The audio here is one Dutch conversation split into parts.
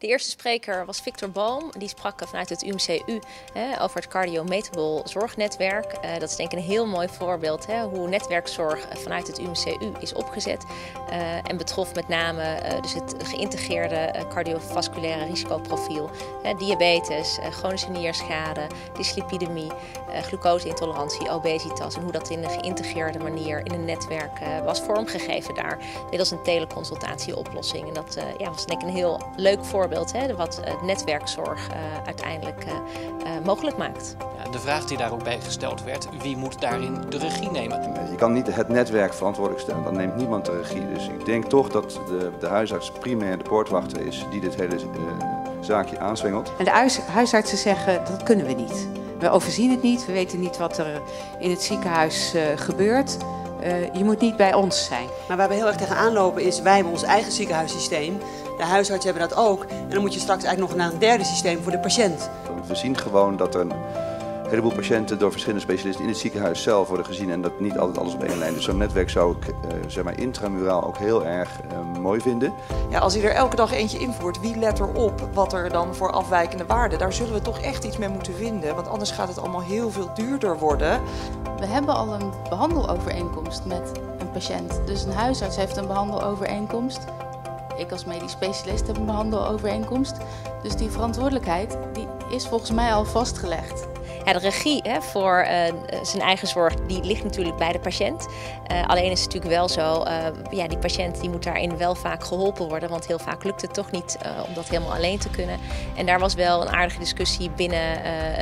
De eerste spreker was Victor Boom. Die sprak vanuit het UMCU over het Cardiometabol Zorgnetwerk. Dat is denk ik een heel mooi voorbeeld hoe netwerkzorg vanuit het UMCU is opgezet. En betrof met name dus het geïntegreerde cardiovasculaire risicoprofiel. Diabetes, chronische nierschade, dyslipidemie, glucoseintolerantie, obesitas. En hoe dat in een geïntegreerde manier in een netwerk was vormgegeven daar. Middels een teleconsultatieoplossing. En dat was denk ik een heel leuk voorbeeld wat netwerkzorg uiteindelijk mogelijk maakt. Ja, de vraag die daar ook bij gesteld werd, wie moet daarin de regie nemen? Je kan niet het netwerk verantwoordelijk stellen, dan neemt niemand de regie. Dus ik denk toch dat de huisarts primair de poortwachter is die dit hele zaakje aanzwengelt. En de huisartsen zeggen dat kunnen we niet. We overzien het niet, we weten niet wat er in het ziekenhuis gebeurt. Je moet niet bij ons zijn. Maar waar we heel erg tegenaan lopen is, wij hebben ons eigen ziekenhuissysteem. De huisartsen hebben dat ook. En dan moet je straks eigenlijk nog naar een derde systeem voor de patiënt. We zien gewoon dat er een heleboel patiënten door verschillende specialisten in het ziekenhuis zelf worden gezien. En dat niet altijd alles op één lijn. Dus zo'n netwerk zou ik intramuraal ook heel erg mooi vinden. Ja, als hij er elke dag eentje invoert, wie let erop wat er dan voor afwijkende waarden? Daar zullen we toch echt iets mee moeten vinden. Want anders gaat het allemaal heel veel duurder worden. We hebben al een behandelovereenkomst met een patiënt. Dus een huisarts heeft een behandelovereenkomst. Ik als medisch specialist heb een behandelovereenkomst. Dus die verantwoordelijkheid die is volgens mij al vastgelegd. Ja, de regie voor zijn eigen zorg die ligt natuurlijk bij de patiënt. Alleen is het natuurlijk wel zo, die patiënt die moet daarin wel vaak geholpen worden. Want heel vaak lukt het toch niet om dat helemaal alleen te kunnen. En daar was wel een aardige discussie binnen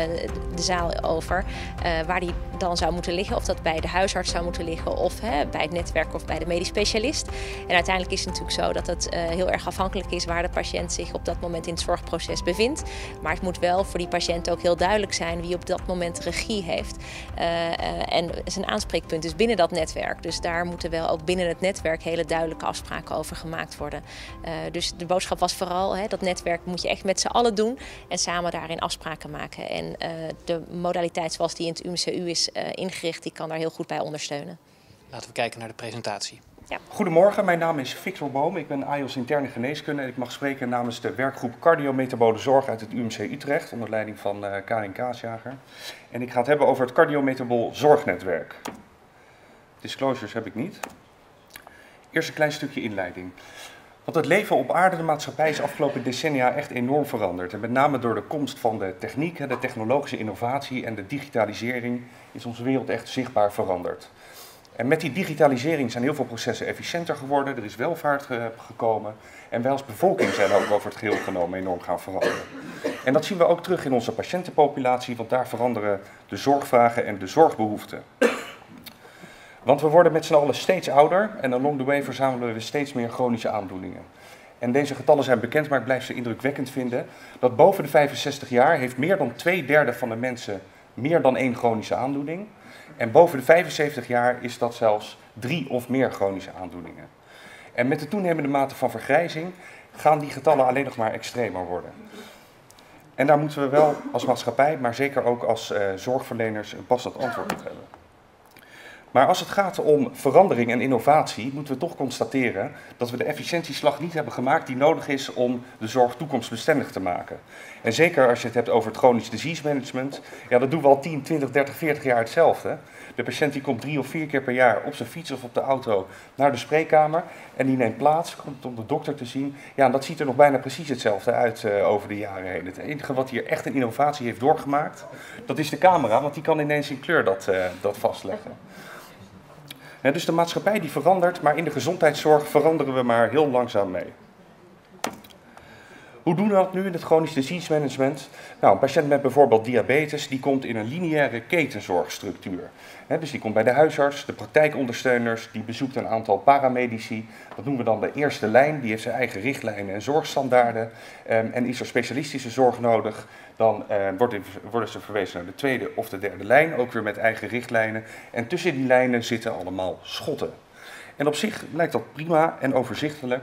de zaal over. Waar die dan zou moeten liggen. Of dat bij de huisarts zou moeten liggen of bij het netwerk of bij de medisch specialist. En uiteindelijk is het natuurlijk zo dat het heel erg afhankelijk is waar de patiënt zich op dat moment in het zorgproces bevindt. Maar het moet wel voor die patiënt ook heel duidelijk zijn wie op dat moment regie heeft. En zijn aanspreekpunt is binnen dat netwerk. Dus daar moeten wel ook binnen het netwerk hele duidelijke afspraken over gemaakt worden. Dus de boodschap was vooral, dat netwerk moet je echt met z'n allen doen en samen daarin afspraken maken. En de modaliteit zoals die in het UMCU is ingericht, die kan daar heel goed bij ondersteunen. Laten we kijken naar de presentatie. Ja. Goedemorgen, mijn naam is Victor Boom. Ik ben AIOS interne geneeskunde en ik mag spreken namens de werkgroep Cardiometabole Zorg uit het UMC Utrecht onder leiding van Karin Kaasjager. En ik ga het hebben over het Cardiometabol Zorgnetwerk. Disclosures heb ik niet. Eerst een klein stukje inleiding. Want het leven op aarde, de maatschappij, is afgelopen decennia echt enorm veranderd. En met name door de komst van de techniek, de technologische innovatie en de digitalisering is onze wereld echt zichtbaar veranderd. En met die digitalisering zijn heel veel processen efficiënter geworden, er is welvaart gekomen en wij als bevolking zijn ook over het geheel genomen enorm gaan veranderen. En dat zien we ook terug in onze patiëntenpopulatie, want daar veranderen de zorgvragen en de zorgbehoeften. Want we worden met z'n allen steeds ouder en along the way verzamelen we steeds meer chronische aandoeningen. En deze getallen zijn bekend, maar ik blijf ze indrukwekkend vinden, dat boven de 65 jaar heeft meer dan 2/3 van de mensen meer dan 1 chronische aandoening. En boven de 75 jaar is dat zelfs 3 of meer chronische aandoeningen. En met de toenemende mate van vergrijzing gaan die getallen alleen nog maar extremer worden. En daar moeten we wel als maatschappij, maar zeker ook als zorgverleners een passend antwoord op hebben. Maar als het gaat om verandering en innovatie, moeten we toch constateren dat we de efficiëntieslag niet hebben gemaakt die nodig is om de zorg toekomstbestendig te maken. En zeker als je het hebt over het chronisch disease management, ja, dat doen we al 10, 20, 30, 40 jaar hetzelfde. De patiënt die komt 3 of 4 keer per jaar op zijn fiets of op de auto naar de spreekkamer en die neemt plaats, komt om de dokter te zien. Ja, en dat ziet er nog bijna precies hetzelfde uit over de jaren heen. Het enige wat hier echt een innovatie heeft doorgemaakt, dat is de camera, want die kan ineens in kleur dat vastleggen. Ja, dus de maatschappij die verandert, maar in de gezondheidszorg veranderen we maar heel langzaam mee. Hoe doen we dat nu in het chronisch disease management? Nou, een patiënt met bijvoorbeeld diabetes, die komt in een lineaire ketenzorgstructuur. Dus die komt bij de huisarts, de praktijkondersteuners, die bezoekt een aantal paramedici. Dat noemen we dan de eerste lijn, die heeft zijn eigen richtlijnen en zorgstandaarden. En is er specialistische zorg nodig, dan worden ze verwezen naar de tweede of de derde lijn, ook weer met eigen richtlijnen. En tussen die lijnen zitten allemaal schotten. En op zich lijkt dat prima en overzichtelijk.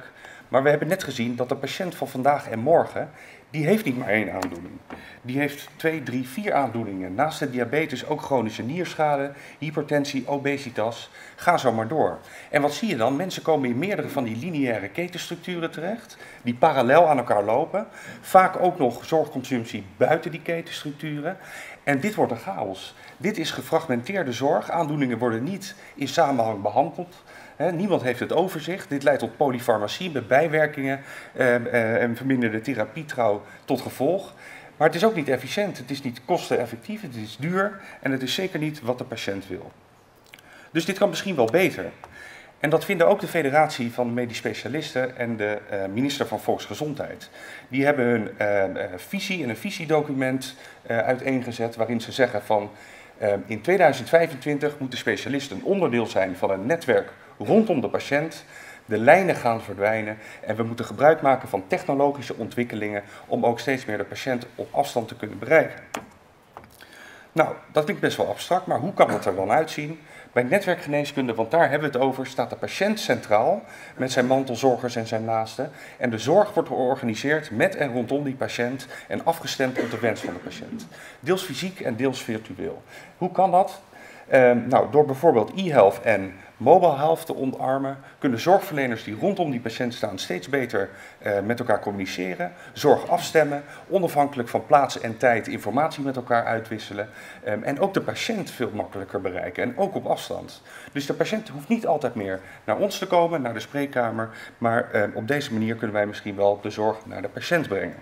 Maar we hebben net gezien dat de patiënt van vandaag en morgen, die heeft niet maar 1 aandoening. Die heeft 2, 3, 4 aandoeningen. Naast de diabetes ook chronische nierschade, hypertensie, obesitas. Ga zo maar door. En wat zie je dan? Mensen komen in meerdere van die lineaire ketenstructuren terecht, die parallel aan elkaar lopen. Vaak ook nog zorgconsumptie buiten die ketenstructuren. En dit wordt een chaos. Dit is gefragmenteerde zorg. Aandoeningen worden niet in samenhang behandeld. Niemand heeft het overzicht. Dit leidt tot polyfarmacie met bijwerkingen en verminderde therapietrouw tot gevolg. Maar het is ook niet efficiënt. Het is niet kosteneffectief, het is duur en het is zeker niet wat de patiënt wil. Dus dit kan misschien wel beter. En dat vinden ook de Federatie van Medisch Specialisten en de minister van Volksgezondheid. Die hebben hun visie en een visiedocument uiteengezet waarin ze zeggen van in 2025 moet de specialist een onderdeel zijn van een netwerk rondom de patiënt. De lijnen gaan verdwijnen en we moeten gebruik maken van technologische ontwikkelingen om ook steeds meer de patiënt op afstand te kunnen bereiken. Nou, dat klinkt best wel abstract, maar hoe kan het er dan uitzien? Bij netwerkgeneeskunde, want daar hebben we het over, staat de patiënt centraal met zijn mantelzorgers en zijn naasten. En de zorg wordt georganiseerd met en rondom die patiënt en afgestemd op de wens van de patiënt. Deels fysiek en deels virtueel. Hoe kan dat? Nou, door bijvoorbeeld e-health en mobile health te omarmen, kunnen zorgverleners die rondom die patiënt staan steeds beter met elkaar communiceren, zorg afstemmen, onafhankelijk van plaats en tijd informatie met elkaar uitwisselen en ook de patiënt veel makkelijker bereiken en ook op afstand. Dus de patiënt hoeft niet altijd meer naar ons te komen, naar de spreekkamer, maar op deze manier kunnen wij misschien wel de zorg naar de patiënt brengen.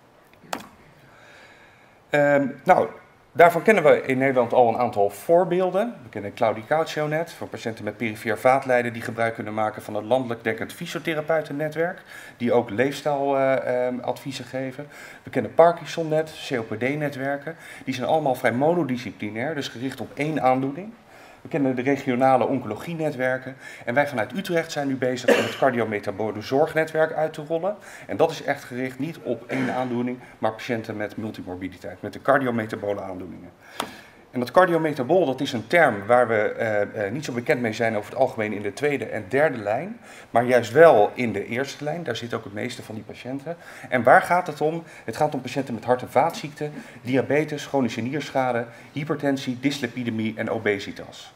Nou, daarvan kennen we in Nederland al een aantal voorbeelden. We kennen ClaudicatioNet voor patiënten met perifeer vaatlijden die gebruik kunnen maken van een landelijk dekkend fysiotherapeutennetwerk, die ook leefstijladviezen geven. We kennen ParkinsonNet, COPD-netwerken. Die zijn allemaal vrij monodisciplinair, dus gericht op 1 aandoening. We kennen de regionale oncologienetwerken. En wij vanuit Utrecht zijn nu bezig om het cardiometabole zorgnetwerk uit te rollen. En dat is echt gericht niet op 1 aandoening, maar patiënten met multimorbiditeit, met de cardiometabole aandoeningen. En dat cardiometabol, dat is een term waar we niet zo bekend mee zijn over het algemeen in de 2e en 3e lijn, maar juist wel in de 1e lijn. Daar zit ook het meeste van die patiënten. En waar gaat het om? Het gaat om patiënten met hart- en vaatziekten, diabetes, chronische nierschade, hypertensie, dyslipidemie en obesitas.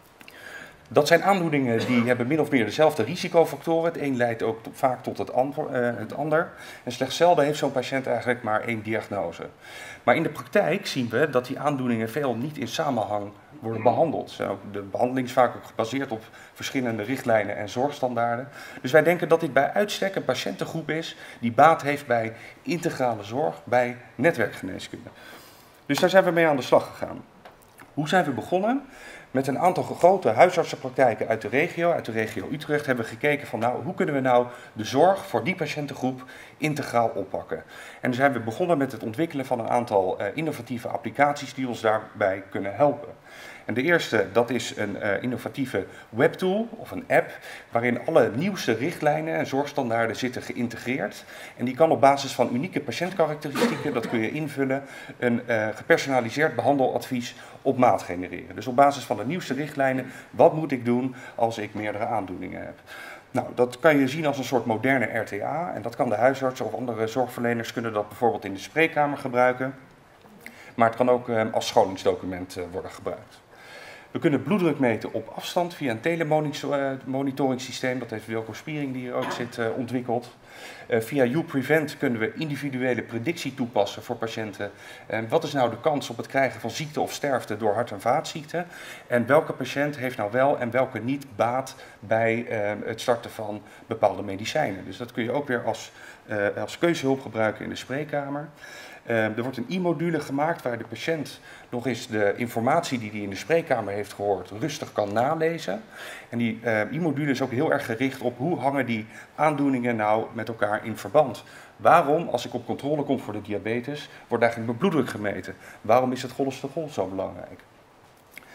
Dat zijn aandoeningen die hebben min of meer dezelfde risicofactoren. Het een leidt ook vaak tot het ander. En slechts zelden heeft zo'n patiënt eigenlijk maar 1 diagnose. Maar in de praktijk zien we dat die aandoeningen veel niet in samenhang worden behandeld. De behandeling is vaak ook gebaseerd op verschillende richtlijnen en zorgstandaarden. Dus wij denken dat dit bij uitstek een patiëntengroep is die baat heeft bij integrale zorg, bij netwerkgeneeskunde. Dus daar zijn we mee aan de slag gegaan. Hoe zijn we begonnen? Met een aantal grote huisartsenpraktijken uit de regio Utrecht, hebben we gekeken van nou, hoe kunnen we nou de zorg voor die patiëntengroep integraal oppakken. En dan zijn we begonnen met het ontwikkelen van een aantal innovatieve applicaties die ons daarbij kunnen helpen. En de eerste, dat is een innovatieve webtool of een app, waarin alle nieuwste richtlijnen en zorgstandaarden zitten geïntegreerd. En die kan op basis van unieke patiëntkarakteristieken, dat kun je invullen, een gepersonaliseerd behandeladvies op maat genereren. Dus op basis van de nieuwste richtlijnen, wat moet ik doen als ik meerdere aandoeningen heb? Nou, dat kan je zien als een soort moderne RTA en dat kan de huisarts of andere zorgverleners kunnen dat bijvoorbeeld in de spreekkamer gebruiken. Maar het kan ook als scholingsdocument worden gebruikt. We kunnen bloeddruk meten op afstand via een telemonitoringsysteem. Dat heeft Wilco Spiering, die hier ook zit, ontwikkeld. Via YouPrevent kunnen we individuele predictie toepassen voor patiënten. Wat is nou de kans op het krijgen van ziekte of sterfte door hart- en vaatziekten? En welke patiënt heeft nou wel en welke niet baat bij het starten van bepaalde medicijnen? Dus dat kun je ook weer als keuzehulp gebruiken in de spreekkamer. Er wordt een e-module gemaakt waar de patiënt nog eens de informatie die hij in de spreekkamer heeft gehoord rustig kan nalezen. En die e-module is ook heel erg gericht op hoe hangen die aandoeningen nou met elkaar in verband. Waarom, als ik op controle kom voor de diabetes, wordt eigenlijk mijn bloeddruk gemeten? Waarom is het cholesterol zo belangrijk?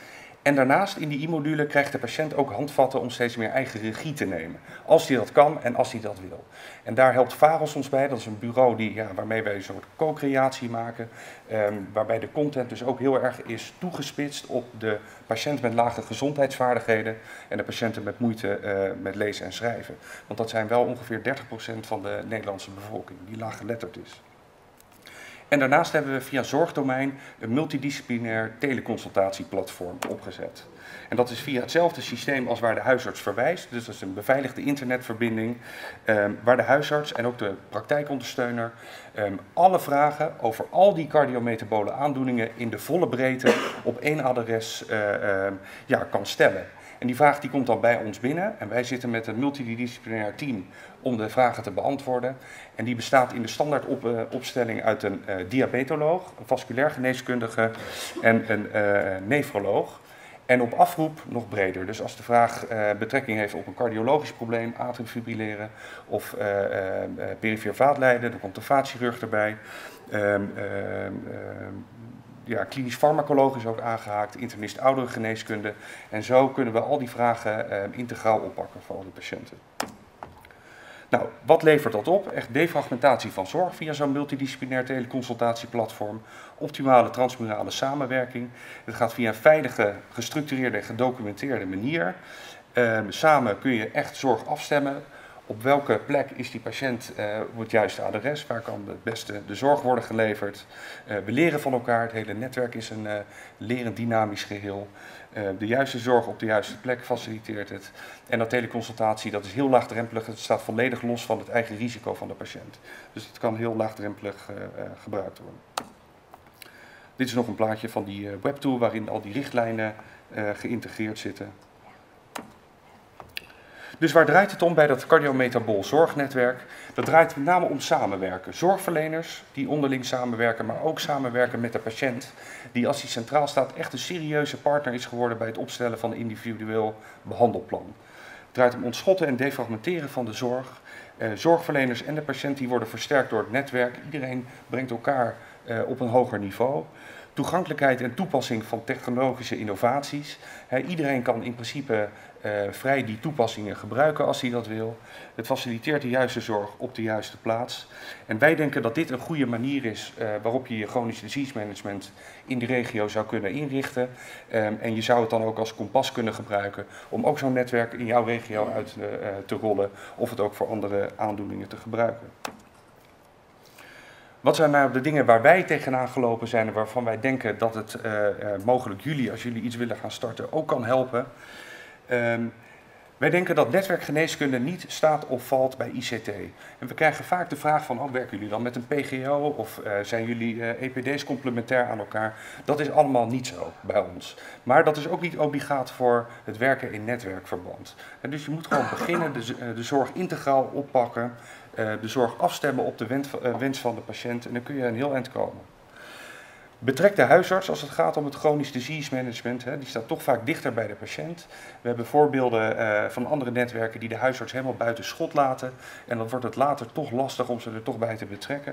En daarnaast in die e-module krijgt de patiënt ook handvatten om steeds meer eigen regie te nemen. Als hij dat kan en als hij dat wil. En daar helpt VAROS ons bij. Dat is een bureau waarmee wij een soort co-creatie maken. Waarbij de content dus ook heel erg is toegespitst op de patiënt met lage gezondheidsvaardigheden en de patiënten met moeite met lezen en schrijven. Want dat zijn wel ongeveer 30% van de Nederlandse bevolking die laaggeletterd is. En daarnaast hebben we via Zorgdomein een multidisciplinair teleconsultatieplatform opgezet. En dat is via hetzelfde systeem als waar de huisarts verwijst. Dus dat is een beveiligde internetverbinding waar de huisarts en ook de praktijkondersteuner alle vragen over al die cardiometabole aandoeningen in de volle breedte op één adres kan stellen. En die vraag die komt dan bij ons binnen en wij zitten met een multidisciplinair team om de vragen te beantwoorden. En die bestaat in de standaard opstelling uit een diabetoloog, een vasculair geneeskundige en een nefroloog. En op afroep nog breder. Dus als de vraag betrekking heeft op een cardiologisch probleem, atriumfibrilleren of perifeer vaatlijden, dan komt de vaatchirurg erbij. Klinisch farmacologisch ook aangehaakt, internist ouderengeneeskunde. En zo kunnen we al die vragen integraal oppakken voor al die patiënten. Nou, wat levert dat op? Echt defragmentatie van zorg via zo'n multidisciplinair teleconsultatieplatform. Optimale transmurale samenwerking. Het gaat via een veilige, gestructureerde en gedocumenteerde manier. Samen kun je echt zorg afstemmen. Op welke plek is die patiënt op het juiste adres? Waar kan het beste de zorg worden geleverd? We leren van elkaar. Het hele netwerk is een lerend dynamisch geheel. De juiste zorg op de juiste plek faciliteert het. En dat teleconsultatie, dat is heel laagdrempelig. Het staat volledig los van het eigen risico van de patiënt. Dus het kan heel laagdrempelig gebruikt worden. Dit is nog een plaatje van die webtool waarin al die richtlijnen geïntegreerd zitten. Dus waar draait het om bij dat cardiometabol zorgnetwerk? Dat draait met name om samenwerken. Zorgverleners die onderling samenwerken, maar ook samenwerken met de patiënt. Die als die centraal staat echt een serieuze partner is geworden bij het opstellen van een individueel behandelplan. Het draait om ontschotten en defragmenteren van de zorg. Zorgverleners en de patiënt die worden versterkt door het netwerk. Iedereen brengt elkaar op een hoger niveau. Toegankelijkheid en toepassing van technologische innovaties. Iedereen kan in principe vrij die toepassingen gebruiken als hij dat wil. Het faciliteert de juiste zorg op de juiste plaats. En wij denken dat dit een goede manier is waarop je je chronisch disease management in de regio zou kunnen inrichten. En je zou het dan ook als kompas kunnen gebruiken om ook zo'n netwerk in jouw regio uit te rollen of het ook voor andere aandoeningen te gebruiken. Wat zijn nou de dingen waar wij tegenaan gelopen zijn en waarvan wij denken dat het mogelijk jullie, als jullie iets willen gaan starten, ook kan helpen? Wij denken dat netwerkgeneeskunde niet staat of valt bij ICT. En we krijgen vaak de vraag van, werken jullie dan met een PGO of zijn jullie EPD's complementair aan elkaar? Dat is allemaal niet zo bij ons. Maar dat is ook niet obligaat voor het werken in netwerkverband. En dus je moet gewoon beginnen de zorg integraal oppakken, de zorg afstemmen op de wens van de patiënt en dan kun je een heel eind komen. Betrek de huisarts als het gaat om het chronisch disease management. Die staat toch vaak dichter bij de patiënt. We hebben voorbeelden van andere netwerken die de huisarts helemaal buiten schot laten. En dan wordt het later toch lastig om ze er toch bij te betrekken.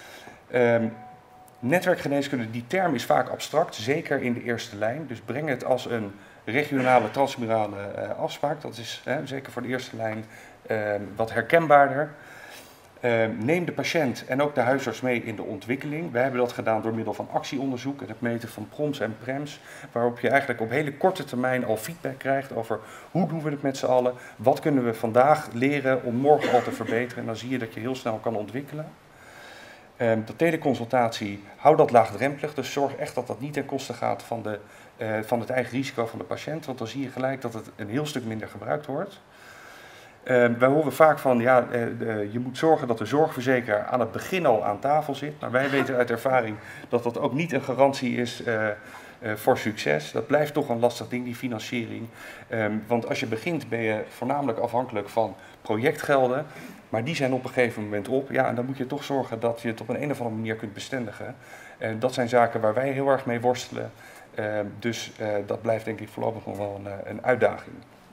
Netwerkgeneeskunde, die term is vaak abstract, zeker in de eerste lijn. Dus breng het als een regionale transmurale afspraak. Dat is zeker voor de eerste lijn wat herkenbaarder. Neem de patiënt en ook de huisarts mee in de ontwikkeling. Wij hebben dat gedaan door middel van actieonderzoek en het meten van PROMS en PREMS, waarop je eigenlijk op hele korte termijn al feedback krijgt over hoe doen we het met z'n allen, wat kunnen we vandaag leren om morgen al te verbeteren en dan zie je dat je heel snel kan ontwikkelen. De teleconsultatie, hou dat laagdrempelig, dus zorg echt dat dat niet ten koste gaat van het eigen risico van de patiënt, want dan zie je gelijk dat het een heel stuk minder gebruikt wordt. Wij horen vaak van, je moet zorgen dat de zorgverzekeraar aan het begin al aan tafel zit. Maar wij weten uit ervaring dat dat ook niet een garantie is voor succes. Dat blijft toch een lastig ding, die financiering. Want als je begint ben je voornamelijk afhankelijk van projectgelden. Maar die zijn op een gegeven moment op. Ja, en dan moet je toch zorgen dat je het op een of andere manier kunt bestendigen. Dat zijn zaken waar wij heel erg mee worstelen. Dus dat blijft denk ik voorlopig nog wel een uitdaging.